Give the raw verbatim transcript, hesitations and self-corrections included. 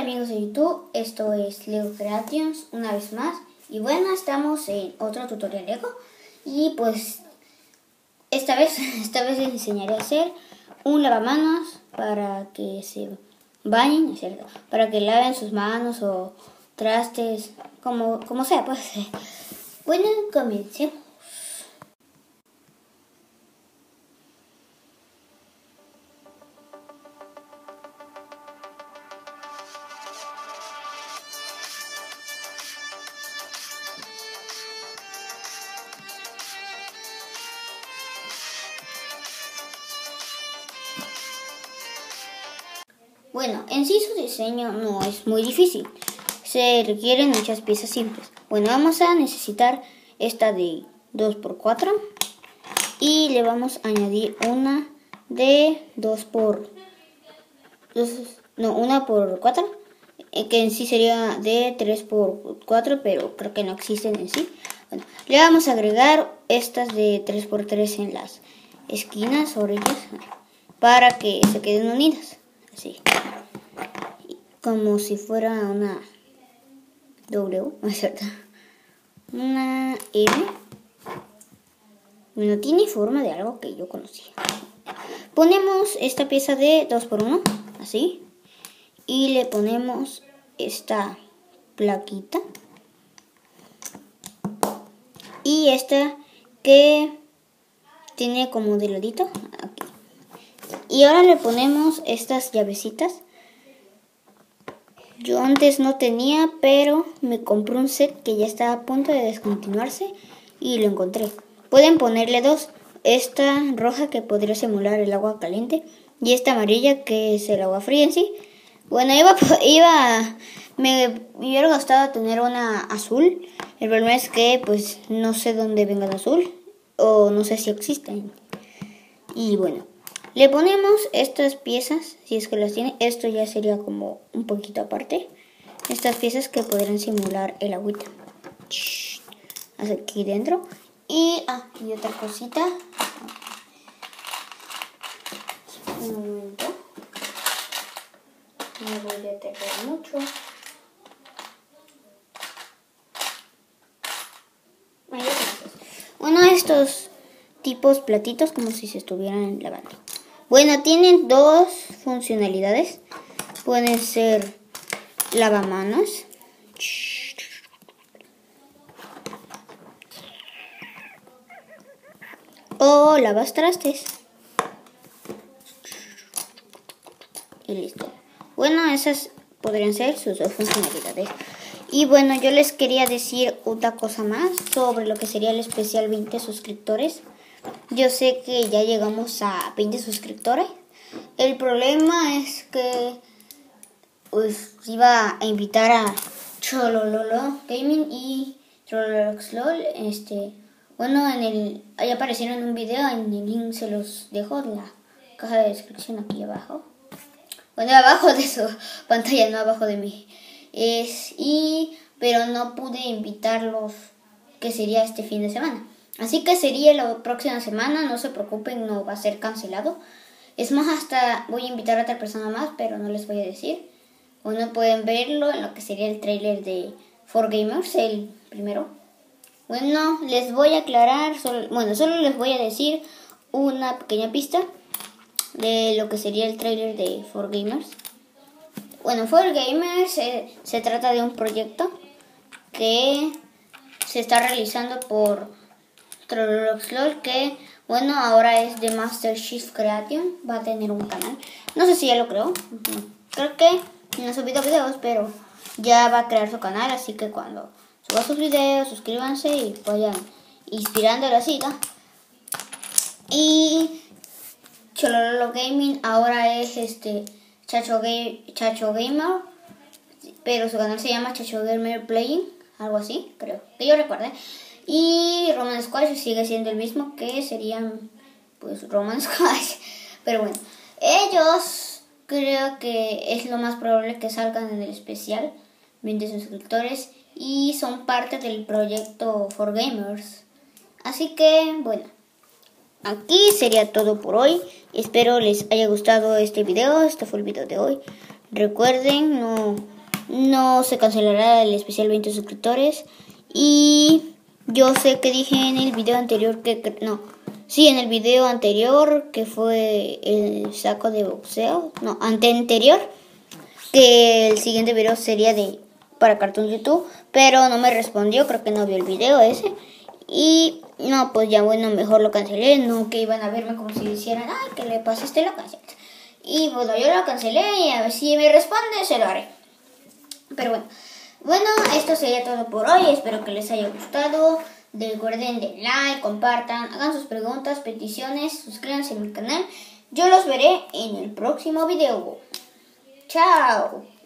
amigos de YouTube, esto es Lego Creations una vez más. Y bueno, estamos en otro tutorial Lego. Y pues esta vez, esta vez les enseñaré a hacer un lavamanos para que se bañen, ¿cierto? Para que laven sus manos o trastes, como, como sea, pues. Bueno, comencemos. Bueno, en sí su diseño no es muy difícil, se requieren muchas piezas simples. Bueno, vamos a necesitar esta de dos por cuatro y le vamos a añadir una de dos por dos, no, una por cuatro, que en sí sería de tres por cuatro, pero creo que no existen en sí. Bueno, le vamos a agregar estas de tres por tres en las esquinas, orillas, para que se queden unidas. Así, como si fuera una W, ¿no es cierto? Una M. No tiene forma de algo que yo conocía. Ponemos esta pieza de dos por uno, así, y le ponemos esta plaquita y esta que tiene como de ladito aquí. Y ahora le ponemos estas llavecitas. Yo antes no tenía, pero me compré un set que ya estaba a punto de descontinuarse y lo encontré. Pueden ponerle dos. Esta roja que podría simular el agua caliente y esta amarilla que es el agua fría en sí. Bueno, iba, iba me hubiera gustado tener una azul. El problema es que pues no sé dónde venga el azul o no sé si existen. Y bueno, le ponemos estas piezas, si es que las tiene. Esto ya sería como un poquito aparte. Estas piezas que podrían simular el agüita. Hasta aquí dentro. Y, ah, y otra cosita. Un momento. No voy a tardar mucho. Uno de estos tipos platitos como si se estuvieran lavando. Bueno, tienen dos funcionalidades. Pueden ser lavamanos o lavatrastes. Y listo. Bueno, esas podrían ser sus dos funcionalidades. Y bueno, yo les quería decir otra cosa más sobre lo que sería el especial veinte suscriptores. Yo sé que ya llegamos a veinte suscriptores. El problema es que pues iba a invitar a Cholololo Gaming y Trololoxlol. Este, bueno, en el ahí aparecieron en un video, en el link se los dejo en la caja de descripción aquí abajo. Bueno, abajo de su pantalla, no abajo de mí. Es y pero no pude invitarlos, que sería este fin de semana. Así que sería la próxima semana, no se preocupen, no va a ser cancelado. Es más, hasta voy a invitar a otra persona más, pero no les voy a decir. Bueno, pueden verlo en lo que sería el trailer de cuatro Gamers, el primero. Bueno, les voy a aclarar, solo, bueno, solo les voy a decir una pequeña pista de lo que sería el trailer de cuatro Gamers. Bueno, cuatro Gamers eh, se trata de un proyecto que se está realizando por Trololoxlol, que bueno, ahora es de Master Chief Creation, va a tener un canal. No sé si ya lo creo, creo que no ha subido videos, pero ya va a crear su canal, así que cuando suba sus videos, suscríbanse y vayan inspirando la cita. Y Cholololo Gaming ahora es este Chacho, Ga Chacho Gamer, pero su canal se llama Chacho Gamer Playing, algo así, creo, que yo recuerde. Y Roman Squash sigue siendo el mismo, que serían pues Roman Squash. Pero bueno, ellos creo que es lo más probable que salgan en el especial veinte suscriptores y son parte del proyecto cuatro Gamers. Así que bueno, aquí sería todo por hoy. Espero les haya gustado este video. Este fue el video de hoy. Recuerden, no, no se cancelará el especial veinte suscriptores. Y yo sé que dije en el video anterior que... No, sí, en el video anterior, que fue el saco de boxeo. No, ante anterior. Que el siguiente video sería de para Cartoon YouTube. Pero no me respondió, creo que no vio el video ese. Y no, pues ya bueno, mejor lo cancelé. No que iban a verme como si hicieran, ay, que le pasaste la canción. Y bueno, yo lo cancelé y a ver si me responde, se lo haré. Pero bueno, bueno, esto sería todo por hoy. Espero que les haya gustado. Recuerden de like, compartan, hagan sus preguntas, peticiones, suscríbanse a mi canal. Yo los veré en el próximo video. Chao.